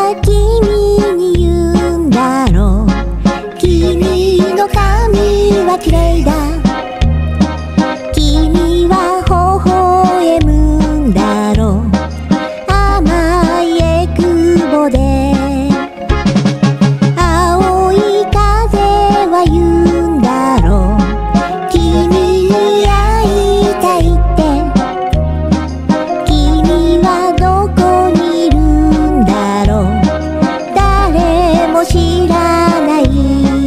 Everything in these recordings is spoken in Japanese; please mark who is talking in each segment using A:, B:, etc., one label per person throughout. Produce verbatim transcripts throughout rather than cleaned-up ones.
A: は君に言うんだろう。君の髪は綺麗だ。君は微笑むんだろう。甘いえくぼで青い風は言うんだろう。君に会いたいって。君はどこにいるんだろう。誰も知らない。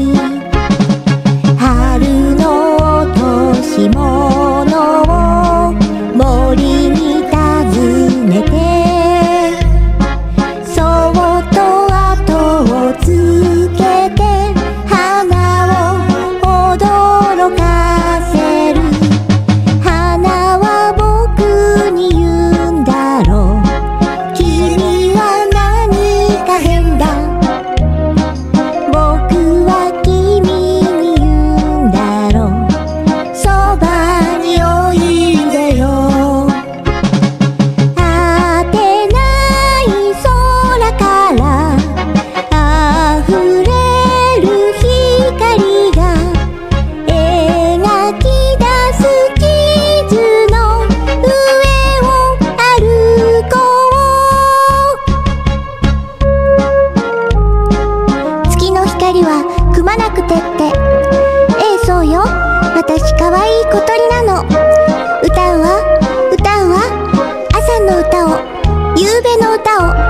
A: 春の落とし物を森に尋ねて、そっと後をつけて花を驚かせる。花は僕に言うんだろう。君は何か変だ。僕は君に言うんだろう。そばにおいでよ。果てない空から溢れる光が描き出す地図の上を歩こう。月の光はくまなくてって。ええ、そうよ。私かわいい小鳥なの。歌うわ歌うわ、朝の歌を、夕べの歌を。